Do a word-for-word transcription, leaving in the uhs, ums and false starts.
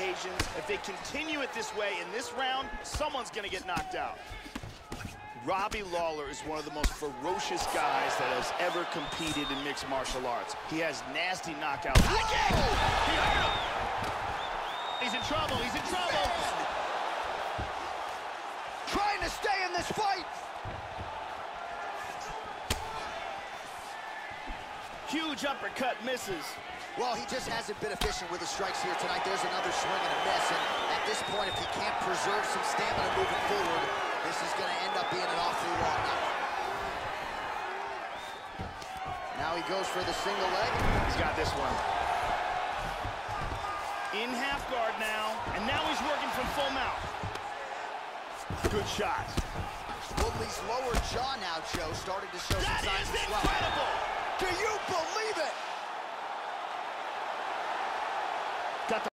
occasions. If they continue it this way in this round, someone's gonna get knocked out. Robbie Lawler is one of the most ferocious guys that has ever competed in mixed martial arts. He has nasty knockouts. He hurt him! He's in trouble, he's in trouble! Trying to stay in this fight! Huge uppercut misses. Well, he just hasn't been efficient with his strikes here tonight. There's another swing and a miss, and at this point, if he can't preserve some stamina moving forward, this is going to end up being an awfully long night. Now he goes for the single leg. He's got this one. In half guard now, and now he's working from full mount. Good shot. Woodley's lower jaw now, Joe, started to show That some signs is of swelling. incredible! Do you believe it?